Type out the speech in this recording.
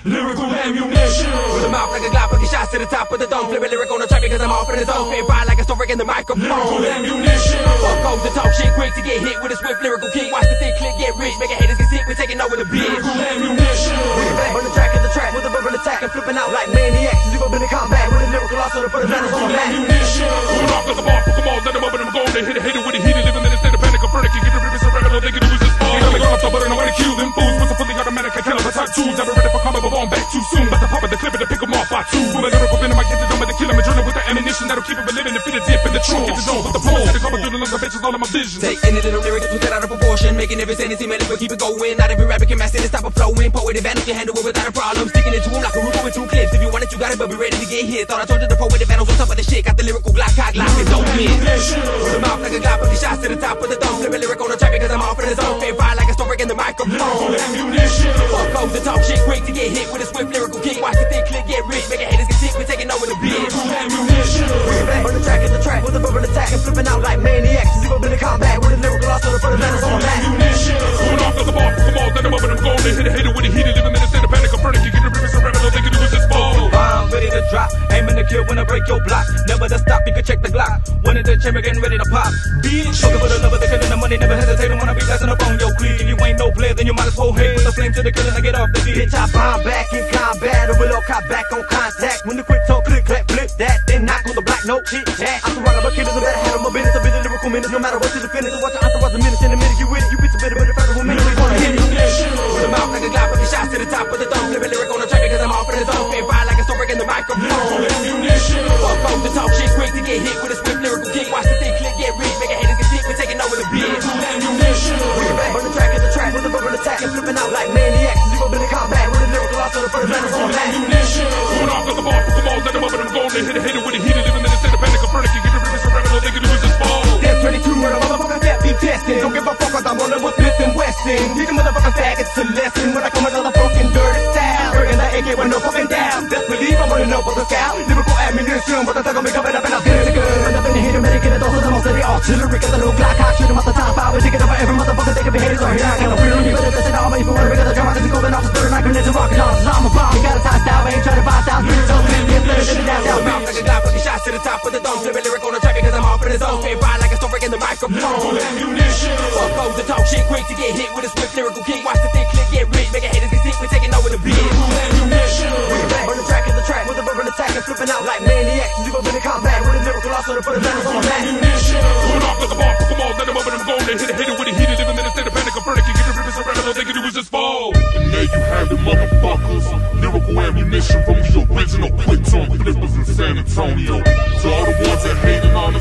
lyrical ammunition. With a mouth like a Glock, fucking shots to the top of the dome. Flip a lyric on the track because I'm off in the zone. Spit fire like a story in the microphone. Lyrical ammunition. Fuck goes to talk shit quick to get hit with a swift lyrical kick. Watch the thick click get rich, making haters get sick. We're taking over the bitch. Lyrical ammunition. On the track with a verbal attack and flipping out like maniacs. You up in the combat with a lyrical arsenal for the battles on the mat. Pull off, let them off, come on, let them up and I'm going. They hit a hater with a heated, living in a state of panic. A furniture, give it a surrender, they can lose this ball. They got off the butter, nobody kill them fools. With a fully automatic, I kill them. I type tools, never ready for combat, but on back too soon. But the pop of the clip to pick them off by two. With a lyrical venom, I get the dumb to kill them. A journal with the ammunition that'll keep them living and fit a dip in the trunk. Get the zone with the pole. They come through the lungs of bitches, all of my vision. Take any little lyric that's out of proportion, making every sentence seem but keep it going. Not every rapper can master this type of flowing. Poet advantage can handle it without a problem. Sticking it to him like a roof with two clips. If you want it, you got it, but be ready to get hit. Thought I told you the poet advantage on top of the shit. Got the lyrical Glock, cock, lock, and don't miss. With a mouth like a Glock, put the shots to the top of the dome. Flip a lyric on the track because I'm off in the zone. Spit fire like a story in the microphone. Fuck goes to talk shit quick to get hit with a swift lyrical kick. Watch the thick click get rich, making haters get sick. We're taking over the bitch. On the track with a verbal attack and flipping out like maniacs. You up in the combat with a lyrical arsenal for the battles on the mat. Pull off, let them off, come on, let them up and I'm going. They hit a hater with a heated, living in a state of panic. A furniture, give it a surrender, they can lose this ball. I'm ready to drop, aiming to kill when I break your block. Never to stop, you can check the Glock. One in the chamber getting ready to pop. Bitch, looking for the love of the killing, the money, never hesitating when I be blasting up on your clique. If you ain't no player, then you might as well hate. Put the flame to the killing, I get off the beat. Bitch, I bomb back in combat, or will all cop back on contact. When the quick talk, click, clap, flip that, then knock on the block, no chit chat. I'm surrounded by killers, no matter how my business, a bit of lyrical minutes, no matter what to the finish. Watch your entourage, a minute in a minute, you with it, you bitch, a bit of a federal minute, we gonna hit it. With a mouth like a Glock, put the shots to the top of the dome. Flip a lyric on the track because I'm off in the zone. Spit fire like a story in the microphone. Fuck goes to talk shit quick to get hit with a swift lyrical kick. Watch the thick click get rich, making haters get sick. We're taking over the bitch. On the track with a verbal attack and flipping out like maniacs. You up in the combat with a lyrical arsenal for the battles on the mat. Pull off, let them off, come on, let them up and I'm going. They hit a hater with a heated, living in a state of panic. A furniture, give it a surrender, they can lose this ball. Death 22 murder, motherfuckers that be testing. Don't give a fuck cause I'm rolling with Smith and Wesson. These motherfucking faggots a lesson when I come another broken dirty style. Burning the AK with no fucking down. Best believe I'm running up with a scout. Lyrical ammunition, but the thug on me coming up and I'll get it good. Run up in the hater, medic, get it all to the most of the artillery. Got the little Glock, I shoot 'em at the top. I would take it over every motherfucker, they can be haters on here. I got a weird on you, but it's an armor. If you wanna break out the drum, I can go in off the third, I can let you rock it on. I'm a bomb, you got a tie style, I ain't trying to buy style. Really so clean, get better than the downtown. Mouth like a Glock, fucking shots to the top of the dome. Flip a lyric on the track because I'm off in the zone. Spit fire like a story in the microphone. Fuck goes to talk shit quick to get hit with a swift lyrical kick. Watch the thick click get rich, making haters get sick. We're taking over the bitch. On the track with a verbal attack and flipping out like maniacs. You up in the combat with a lyrical arsenal for the battles on the mat. Pull off, let them off, come on, let them up and I'm going. They hit a hater with a heated, living in a state of panic. A furniture, give it a surrender, all they can do is just fall. And there you have it, motherfuckers. Lyrical ammunition from the original quick tone flippers in San Antonio. To all the ones that hating on us,